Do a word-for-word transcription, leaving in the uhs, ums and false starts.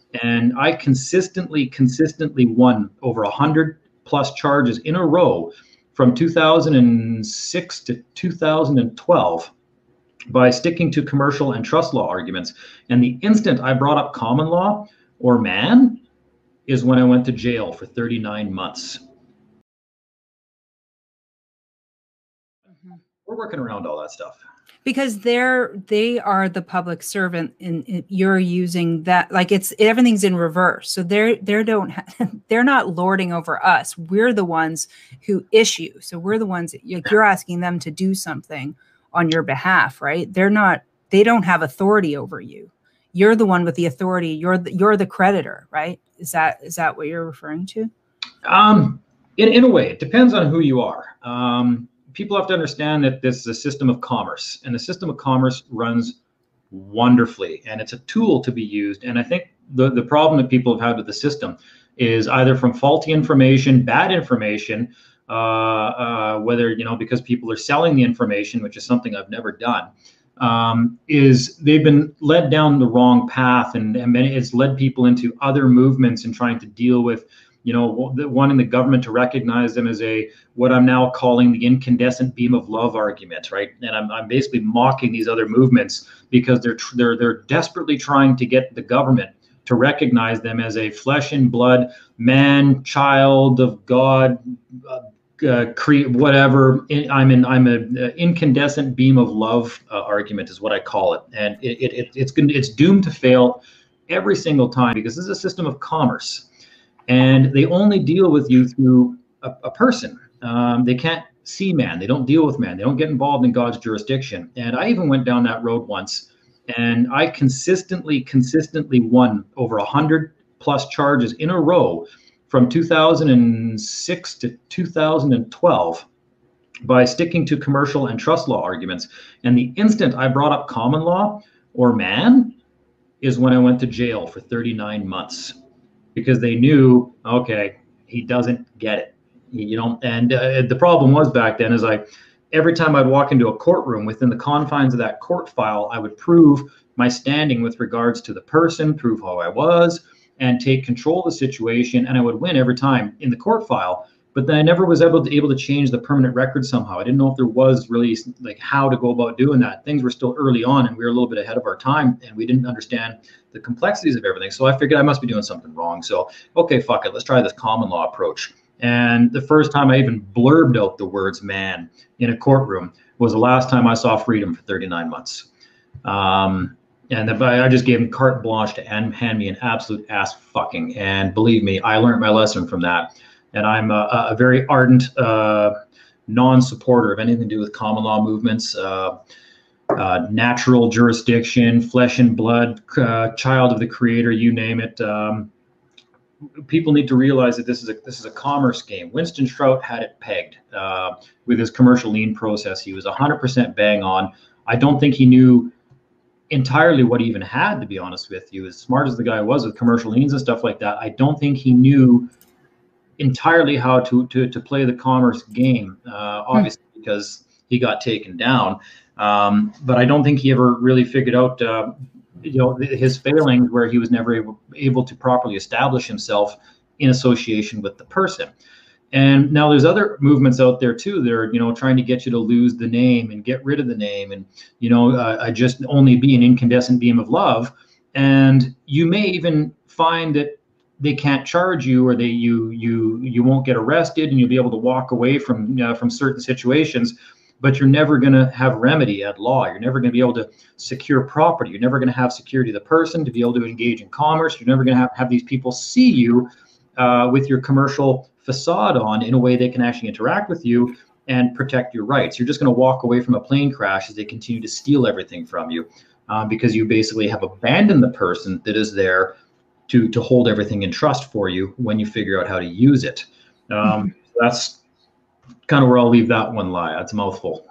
And I consistently, consistently won over a hundred plus charges in a row from two thousand six to two thousand twelve by sticking to commercial and trust law arguments. And the instant I brought up common law or man is when I went to jail for thirty-nine months. We're working around all that stuff. Because they're they are the public servant, and you're using that like it's everything's in reverse. So they're they don't they're not lording over us. We're the ones who issue. So we're the ones like you're asking them to do something on your behalf, right? They're not. They don't have authority over you. You're the one with the authority. You're the, you're the creditor, right? Is that is that what you're referring to? Um, in in a way, it depends on who you are. Um. People have to understand that this is a system of commerce, and the system of commerce runs wonderfully, and it's a tool to be used. And I think the, the problem that people have had with the system is either from faulty information, bad information, uh, uh, whether, you know, because people are selling the information, which is something I've never done, um, is they've been led down the wrong path, and, and it's led people into other movements and trying to deal with, you know, wanting the government to recognize them as a, what I'm now calling the incandescent beam of love argument, right? And I'm, I'm basically mocking these other movements because they're, they're, they're desperately trying to get the government to recognize them as a flesh and blood, man, child of God, uh, uh, cre whatever. I'm in, I'm a, a incandescent beam of love uh, argument is what I call it. And it, it, it, it's, it's doomed to fail every single time because this is a system of commerce. And they only deal with you through a, a person. Um, they can't see man. They don't deal with man. They don't get involved in God's jurisdiction. And I even went down that road once, and I consistently, consistently won over a hundred plus charges in a row from two thousand six to two thousand twelve by sticking to commercial and trust law arguments. And the instant I brought up common law or man is when I went to jail for thirty-nine months. Because they knew, okay, he doesn't get it, you know. And uh, the problem was back then is I, every time I'd walk into a courtroom within the confines of that court file, I would prove my standing with regards to the person, prove how I was, and take control of the situation. And I would win every time in the court file. But then I never was able to able to change the permanent record somehow. I didn't know if there was really like how to go about doing that. Things were still early on, and we were a little bit ahead of our time, and we didn't understand the complexities of everything. So I figured I must be doing something wrong. So, okay, fuck it. Let's try this common law approach. And the first time I even blurbed out the words man in a courtroom was the last time I saw freedom for thirty-nine months. Um, and I just gave him carte blanche to hand, hand me an absolute ass fucking. And believe me, I learned my lesson from that. And I'm a, a very ardent uh, non-supporter of anything to do with common law movements, uh, uh, natural jurisdiction, flesh and blood, uh, child of the creator, you name it. Um, people need to realize that this is a this is a commerce game. Winston Shrout had it pegged uh, with his commercial lien process. He was one hundred percent bang on. I don't think he knew entirely what he even had, to be honest with you. As smart as the guy was with commercial liens and stuff like that, I don't think he knew entirely how to to to play the commerce game, uh, obviously hmm. because he got taken down. Um, but I don't think he ever really figured out, uh, you know, his failings where he was never able able to properly establish himself in association with the person. And now there's other movements out there too. They're, you know, trying to get you to lose the name and get rid of the name, and you know, uh, I just only be an incandescent beam of love. And you may even find that they can't charge you, or they you you you won't get arrested, and you'll be able to walk away from uh, from certain situations, but you're never going to have remedy at law. You're never going to be able to secure property. You're never going to have security of the person to be able to engage in commerce. You're never going to have, have these people see you uh, with your commercial facade on in a way they can actually interact with you and protect your rights. You're just going to walk away from a plane crash as they continue to steal everything from you, um, because you basically have abandoned the person that is there to to hold everything in trust for you when you figure out how to use it. Um, that's kind of where I'll leave that one lie. That's a mouthful.